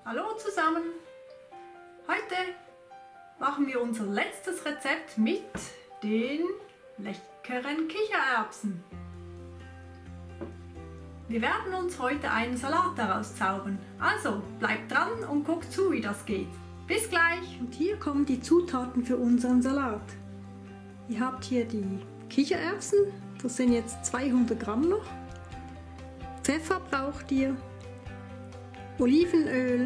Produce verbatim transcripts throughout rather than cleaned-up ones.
Hallo zusammen! Heute machen wir unser letztes Rezept mit den leckeren Kichererbsen. Wir werden uns heute einen Salat daraus zaubern. Also bleibt dran und guckt zu, wie das geht. Bis gleich! Und hier kommen die Zutaten für unseren Salat. Ihr habt hier die Kichererbsen, das sind jetzt zweihundert Gramm noch. Pfeffer braucht ihr, Olivenöl,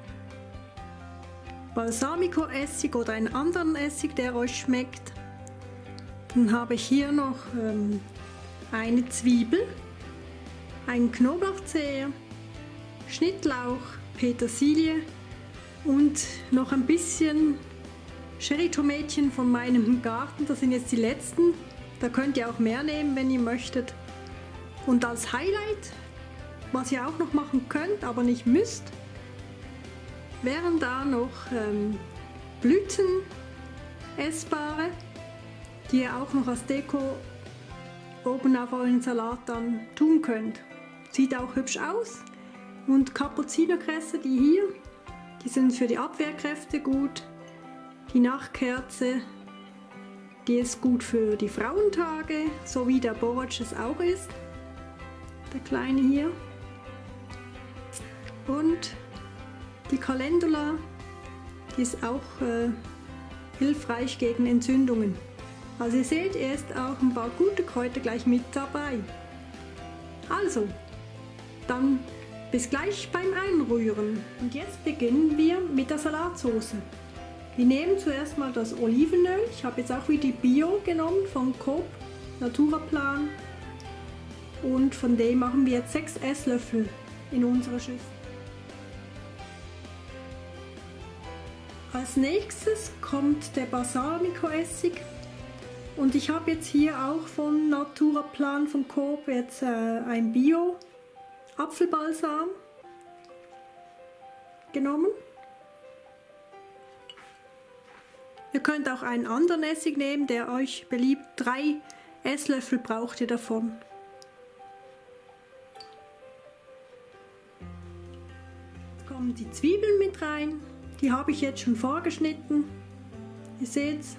Balsamico-Essig oder einen anderen Essig, der euch schmeckt. Dann habe ich hier noch ähm, eine Zwiebel, einen Knoblauchzehe, Schnittlauch, Petersilie und noch ein bisschen Cherrytomätchen von meinem Garten. Das sind jetzt die letzten. Da könnt ihr auch mehr nehmen, wenn ihr möchtet. Und als Highlight, was ihr auch noch machen könnt, aber nicht müsst, wären da noch ähm, Blüten, essbare, die ihr auch noch als Deko oben auf euren Salat dann tun könnt. Sieht auch hübsch aus. Und Kapuzinerkresse, die hier, die sind für die Abwehrkräfte gut. Die Nachtkerze, die ist gut für die Frauentage, so wie der Borage es auch ist. Der kleine hier. Und die Calendula, die ist auch äh, hilfreich gegen Entzündungen. Also ihr seht, er ist auch ein paar gute Kräuter gleich mit dabei. Also, dann bis gleich beim Einrühren. Und jetzt beginnen wir mit der Salatsauce. Wir nehmen zuerst mal das Olivenöl. Ich habe jetzt auch wieder die Bio genommen von Coop Naturaplan. Und von dem machen wir jetzt sechs Esslöffel in unsere Schüssel. Als nächstes kommt der Balsamico-Essig. Und ich habe jetzt hier auch von Naturaplan von Coop jetzt äh, ein Bio Apfelbalsam genommen. Ihr könnt auch einen anderen Essig nehmen, der euch beliebt. Drei Esslöffel braucht ihr davon. Jetzt kommen die Zwiebeln mit rein. Die habe ich jetzt schon vorgeschnitten. Ihr seht's.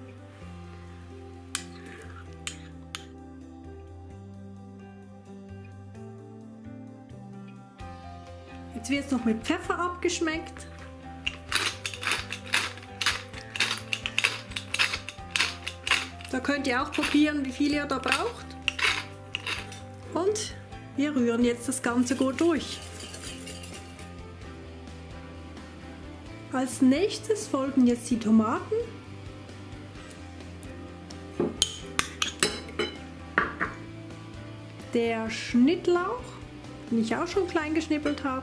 Jetzt wird es noch mit Pfeffer abgeschmeckt. Da könnt ihr auch probieren, wie viel ihr da braucht. Und wir rühren jetzt das Ganze gut durch. Als nächstes folgen jetzt die Tomaten. Der Schnittlauch, den ich auch schon klein geschnippelt habe.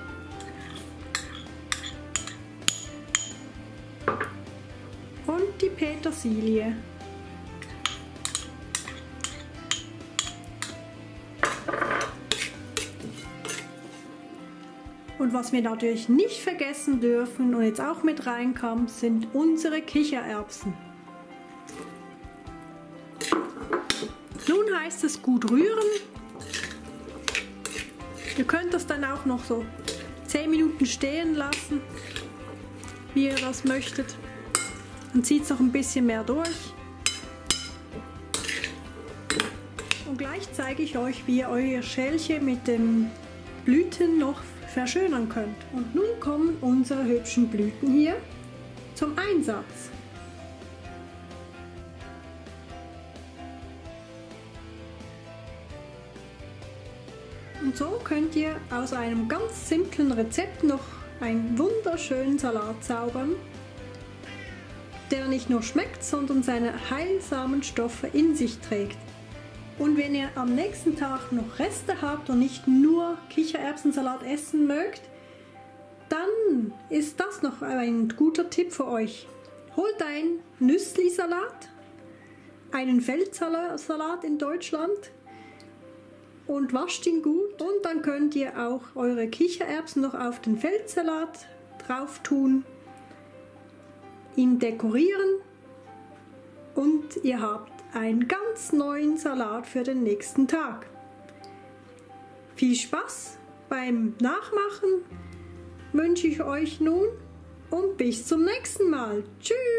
Und die Petersilie. Und was wir natürlich nicht vergessen dürfen und jetzt auch mit reinkam, sind unsere Kichererbsen. Nun heißt es gut rühren. Ihr könnt das dann auch noch so zehn Minuten stehen lassen, wie ihr das möchtet. Dann zieht es noch ein bisschen mehr durch. Und gleich zeige ich euch, wie ihr euer Schälchen mit den Blüten noch verschönern könnt. Und nun kommen unsere hübschen Blüten hier zum Einsatz. Und so könnt ihr aus einem ganz simplen Rezept noch einen wunderschönen Salat zaubern, der nicht nur schmeckt, sondern seine heilsamen Stoffe in sich trägt. Und wenn ihr am nächsten Tag noch Reste habt und nicht nur Kichererbsensalat essen mögt, dann ist das noch ein guter Tipp für euch. Holt einen Nüssli-Salat, einen Feldsalat in Deutschland und wascht ihn gut. Und dann könnt ihr auch eure Kichererbsen noch auf den Feldsalat drauf tun, ihn dekorieren und ihr habt einen ganz neuen Salat für den nächsten Tag. Viel Spaß beim Nachmachen wünsche ich euch nun und bis zum nächsten Mal. Tschüss!